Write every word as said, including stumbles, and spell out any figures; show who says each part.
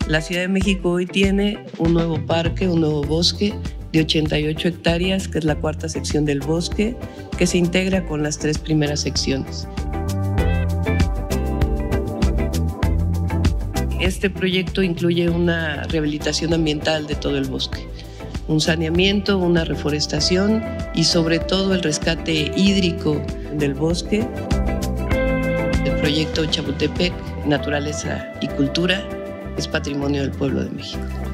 Speaker 1: La Ciudad de México hoy tiene un nuevo parque, un nuevo bosque de ochenta y ocho hectáreas, que es la cuarta sección del bosque, que se integra con las tres primeras secciones. Este proyecto incluye una rehabilitación ambiental de todo el bosque, un saneamiento, una reforestación y sobre todo el rescate hídrico del bosque. El proyecto Chapultepec, Naturaleza y Cultura, es patrimonio del pueblo de México.